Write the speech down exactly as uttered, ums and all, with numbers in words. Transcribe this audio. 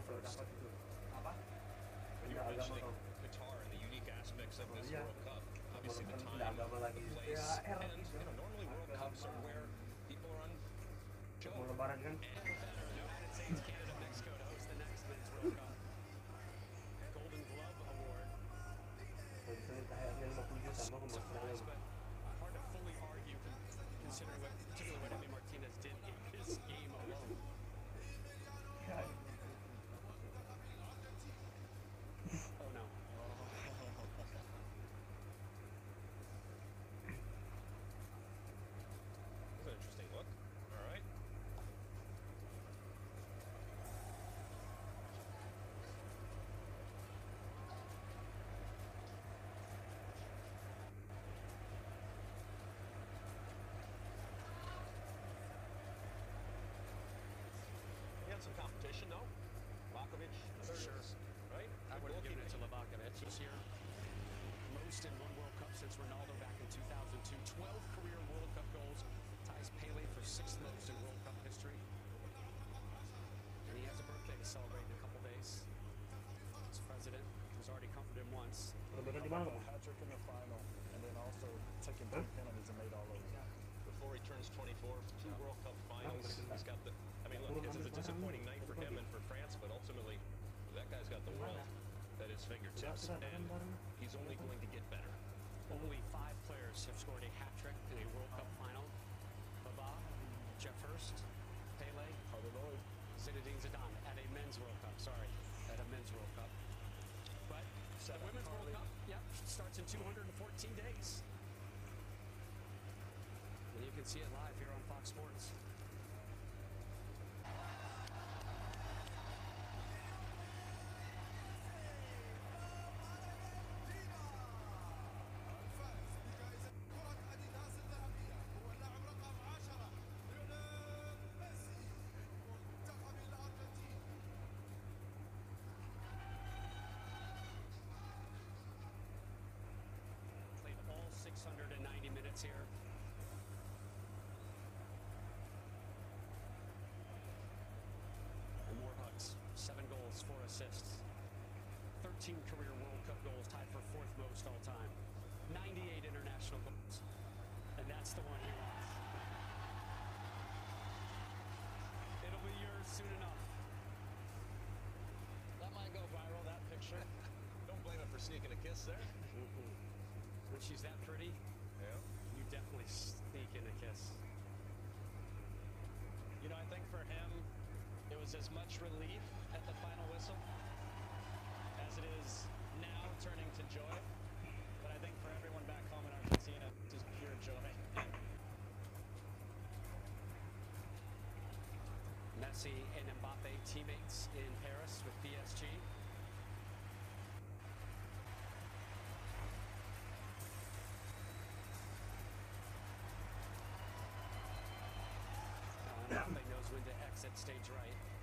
first. Apa? When you were mentioning Qatar and the unique aspects of this World Cup, obviously the time, the place, and you know, normally World Cups are where people are on show. And with that, the United States, Canada, Mexico to host the next Men's World Cup. Golden Glove Award. Surprise, but hard to fully argue considering what, particularly what Emi Martinez did in this game alone. Oh no. That's an interesting look. All right. He had some competition, no? Livakovic, sure. Right? I would have given it to Livakovic. He's here. Most in one World Cup since Ronaldo back in two thousand two. twelve career World Cup goals. Ties Pele for sixth most in World Cup history. And he has a birthday to celebrate in a couple days. His president has already comforted him once. A hat-trick in the final, and then also taking two penalties and made all those. Before he turns twenty-four, two World Cup finals. He's got the, I mean, look, it's a disappointing night for him and for France, but ultimately, that guy's got the world at his fingertips, and he's only going to get better. Only five players have scored a hat-trick in a World Cup final. Baba, Jeff Hurst, Pele, Zinedine Zidane at a men's World Cup, sorry, at a men's World Cup. But the Women's World Cup, yep, starts in two hundred fourteen days. And you can see it live here on Fox Sports. Played all six hundred ninety minutes here. And more hugs, seven goals, four assists. thirteen career World Cup goals, tied for fourth most all time. ninety-eight international goals. And that's the one he wants. It'll be yours soon enough. That might go viral, that picture. Don't blame him for sneaking a kiss there. Mm-hmm. When she's that pretty, yeah, you definitely sneak in a kiss. You know, I think for him, it was as much relief at the final whistle as it is now turning to joy. But I think for everyone back home in Argentina, it's just pure joy. Messi and Mbappe teammates in Paris with P S G. Mbappe knows when to exit stage right.